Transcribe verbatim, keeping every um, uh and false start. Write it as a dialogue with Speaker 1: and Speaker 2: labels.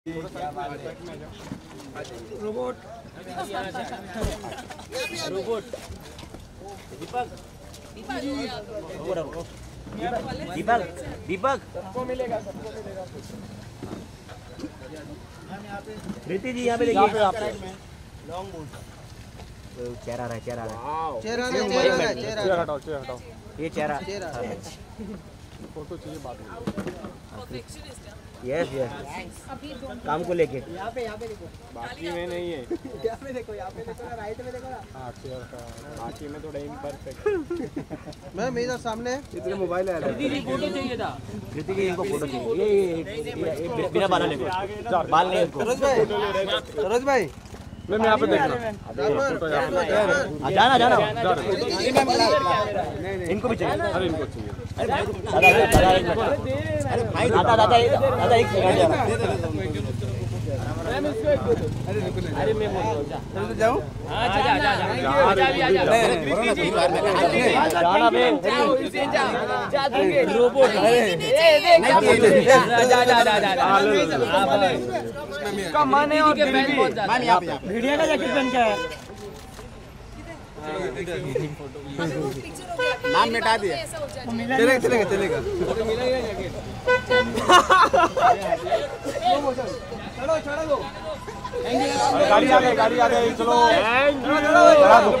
Speaker 1: Robot robot दीपक दीपक दीपक सबको मिलेगा सबको मिलेगा। प्रीति जी यहाँ पे देखिए लॉन्ग बूट चेहरा रहा है चेहरा रहा है
Speaker 2: चेहरा चेहरा चेहरा हटाओ चेहरा हटाओ
Speaker 1: ये चेहरा
Speaker 2: फोटो चाहिए बाद में।
Speaker 1: यस यस काम को लेके
Speaker 2: यहाँ पे यहाँ पे देखो बाकी में नहीं है। यहाँ पे देखो यहाँ पे देखो राइट में देखो ना। हाँ चेहरा का बाकी में थोड़ा इम्परफेक्ट। मैं मेरा सामने इतने मोबाइल है।
Speaker 1: प्रीति फोटो चाहिए था प्रीति की इनको फोटो चाहिए ये ये बिना बाल लेके बाल नहीं इनको
Speaker 2: सरोज भाई सरोज भाई मैम यहाँ पे देखना
Speaker 1: जाना जाना इनको भी चाहिए।
Speaker 2: अरे इनको चाहिए
Speaker 1: दादा दादा दादा एक सेकंड अरे मैं
Speaker 2: जाऊँ
Speaker 1: जाना बे रोबोट
Speaker 2: माने और
Speaker 1: मीडिया का जैकेट पहन के आया
Speaker 2: नाम मिटा दिया। चलेगा चलेगा चलेगा चलो चलो गाड़ी आ गई गाड़ी आ गई चलो।